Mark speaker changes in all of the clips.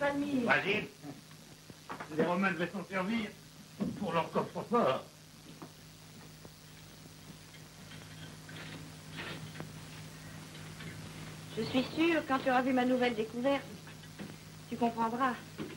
Speaker 1: famille.
Speaker 2: Vas-y. Les Romains devaient s'en servir pour leur coffre-fort.
Speaker 1: Je suis sûre, quand tu auras vu ma nouvelle découverte, tu comprendras.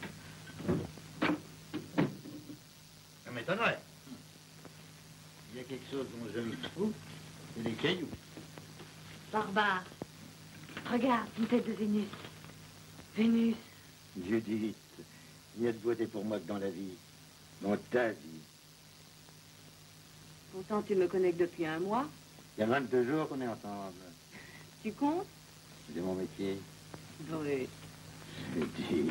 Speaker 2: Ça m'étonnerait. Il y a quelque chose dont je me fous, c'est les cailloux.
Speaker 1: Barbare, regarde, une tête de Vénus. Vénus.
Speaker 2: Judith, il y a de beauté pour moi que dans la vie. Dans ta vie.
Speaker 1: Pourtant, tu me connais que depuis un mois.
Speaker 2: Il y a 22 jours qu'on est ensemble.
Speaker 1: Tu comptes?
Speaker 2: C'est mon métier.
Speaker 1: Oui.
Speaker 2: Judith.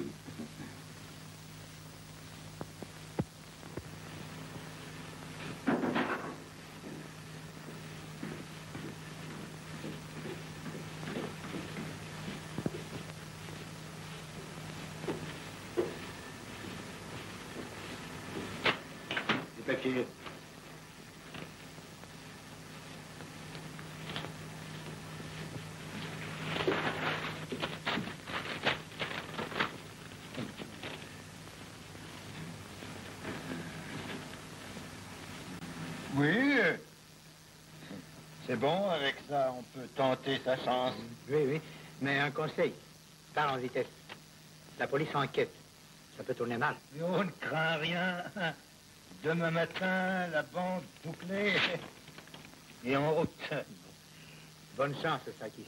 Speaker 2: Papier. Oui, c'est bon, avec ça, on peut tenter sa chance.
Speaker 3: Oui, oui, mais un conseil, parle en vitesse. La police enquête, ça peut tourner mal.
Speaker 2: Mais on ne craint rien. Demain matin, la bande bouclée et en route.
Speaker 3: Bonne chance, Sakis.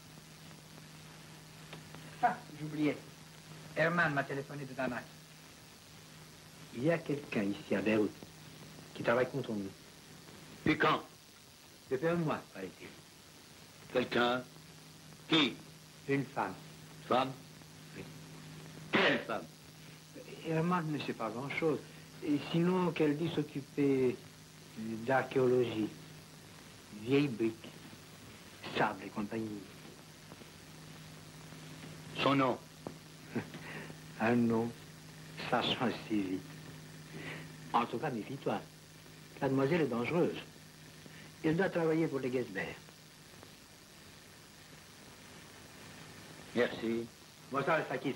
Speaker 3: Ah, j'oubliais. Herman m'a téléphoné de Damas. Il y a quelqu'un ici à Beyrouth qui travaille contre nous.
Speaker 2: Et quand?
Speaker 3: Depuis un mois, paraît-il.
Speaker 2: Quelqu'un? Qui?
Speaker 3: Une femme.
Speaker 2: Femme?
Speaker 3: Oui.
Speaker 2: Quelle femme?
Speaker 3: Herman ne sait pas grand-chose. Et sinon, qu'elle dit s'occuper d'archéologie, vieilles briques, sable et compagnie.
Speaker 2: Son nom?
Speaker 3: Un nom, ça change si vite. En tout cas, méfie-toi. La demoiselle est dangereuse. Elle doit travailler pour les Gesbert.
Speaker 2: Merci.
Speaker 3: Bonsoir, Sakis.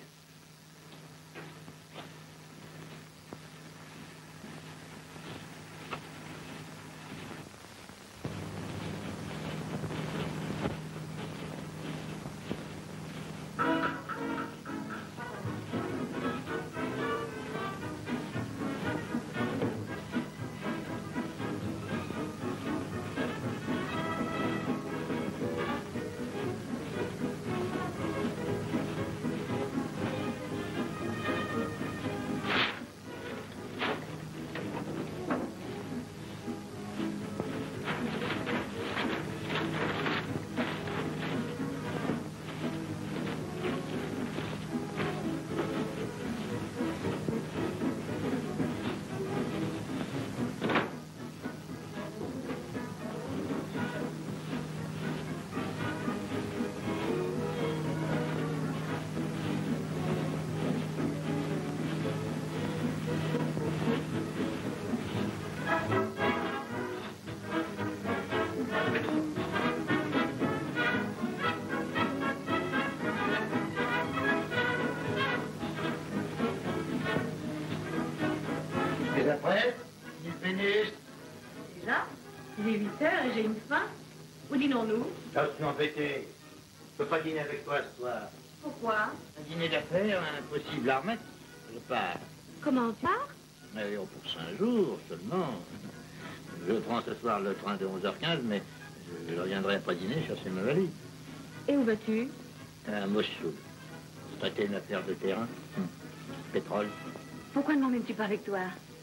Speaker 2: Après, il finit.
Speaker 1: Déjà, il est 8 heures et j'ai une faim. Où dînons-nous?
Speaker 2: Ça se m'embêter. Je peux pas dîner avec toi ce soir.
Speaker 1: Pourquoi?
Speaker 2: Un dîner d'affaires, impossible à remettre. Je pars.
Speaker 1: Comment tu pars?
Speaker 2: Mais pour 5 jours seulement. Je prends ce soir le train de 11h15, mais je reviendrai après dîner chercher ma valise.
Speaker 1: Et où vas-tu?
Speaker 2: À Mossoul. Traiter une affaire de terrain. Pétrole.
Speaker 1: Pourquoi ne m'emmènes-tu pas avec toi?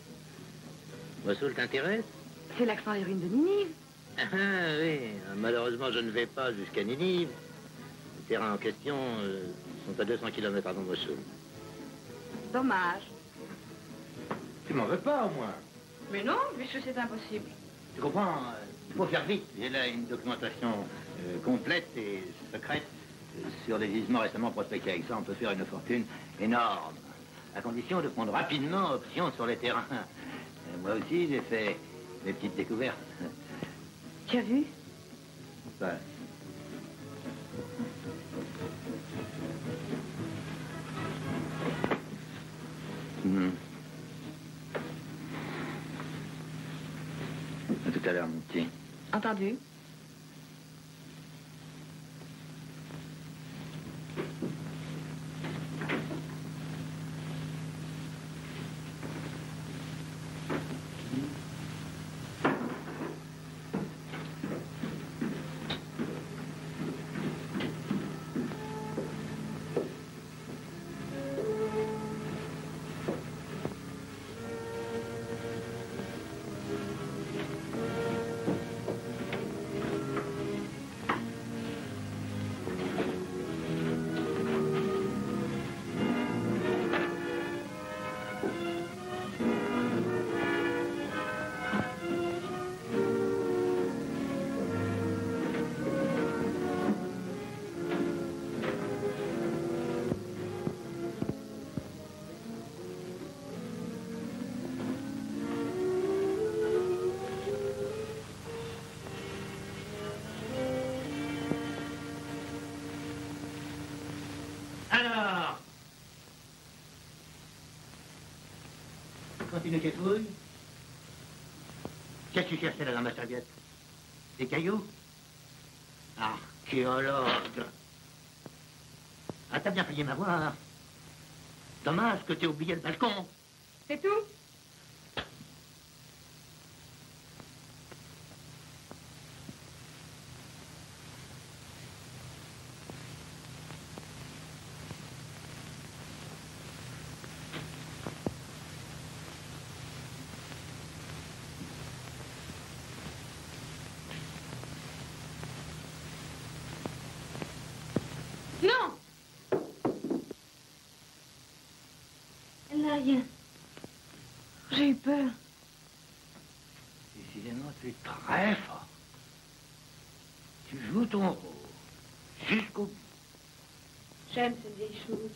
Speaker 2: Mossoul t'intéresse?
Speaker 1: C'est l'accent et ruine de Ninive.
Speaker 2: Ah oui, malheureusement je ne vais pas jusqu'à Ninive. Les terrains en question sont à 200 km avant Mossoul.
Speaker 1: Dommage.
Speaker 2: Tu m'en veux pas au moins?
Speaker 1: Mais non, puisque c'est impossible.
Speaker 2: Tu comprends? Il faut faire vite. J'ai là une documentation complète et secrète sur les gisements récemment prospectés. Avec ça, on peut faire une fortune énorme, à condition de prendre rapidement option sur les terrains. Moi aussi, j'ai fait des petites découvertes.
Speaker 1: Tu as vu?
Speaker 2: Ouais. À tout à l'heure, mon petit.
Speaker 1: Entendu.
Speaker 2: Alors, continue tes fouilles. Qu'est-ce que tu cherchais là dans ma serviette? Des cailloux? Archéologue. Ah, t'as bien failli m'avoir. Dommage que t'aies oublié le balcon.
Speaker 1: C'est tout? Non! Elle n'a rien. J'ai eu peur.
Speaker 2: Décidément, tu es très fort. Tu joues ton rôle jusqu'au bout.
Speaker 1: J'aime cette vieille chose.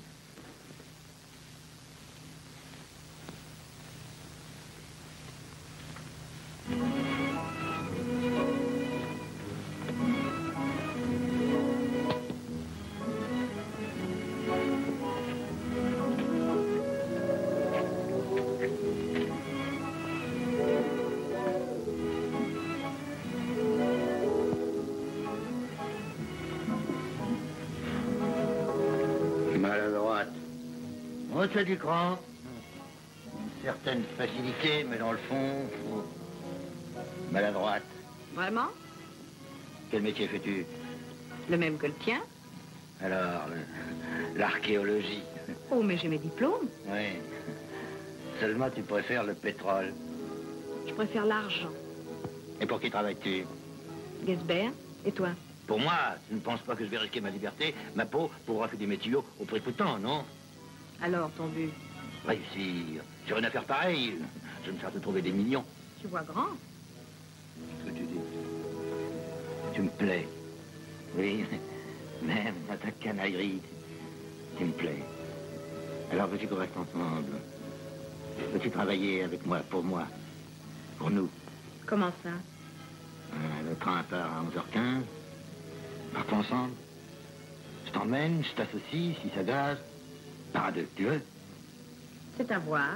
Speaker 2: Maladroite. Oh, tu as du cran. Une certaine facilité, mais dans le fond, maladroite.
Speaker 1: Vraiment?
Speaker 2: Quel métier fais-tu?
Speaker 1: Le même que le tien?
Speaker 2: Alors, l'archéologie.
Speaker 1: Oh, mais j'ai mes diplômes.
Speaker 2: Oui. Seulement, tu préfères le pétrole.
Speaker 1: Je préfère l'argent.
Speaker 2: Et pour qui travailles-tu?
Speaker 1: Gesbert, et toi?
Speaker 2: Pour moi, tu ne penses pas que je vais risquer ma liberté, ma peau, pour racheter mes tuyaux au prix coûtant, non?
Speaker 1: Alors, ton but?
Speaker 2: Réussir. Sur une affaire pareille, je vais me faire te trouver des millions.
Speaker 1: Tu vois grand?
Speaker 2: Ce que tu dis. Tu me plais. Oui, même dans ta canaillerie, tu me plais. Alors veux-tu qu'on reste ensemble? Veux-tu travailler avec moi, pour nous?
Speaker 1: Comment ça?
Speaker 2: Le train part à 11h15. Partons ensemble. Je t'emmène, je t'associe, si ça gaz. Par à deux, tu veux?
Speaker 1: C'est à voir.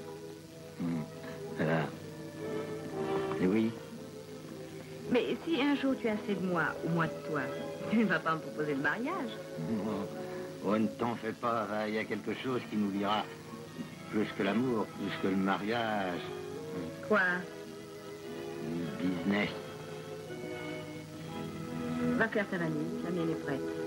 Speaker 2: Alors. Et oui.
Speaker 1: Mais si un jour tu as assez de moi, ou moi de toi, tu ne vas pas me proposer le mariage?
Speaker 2: Oh, ne t'en fais pas, il y a quelque chose qui nous liera plus que l'amour, plus que le mariage.
Speaker 1: Quoi?
Speaker 2: Le business.
Speaker 1: Va faire ta valise, la mienne est prête.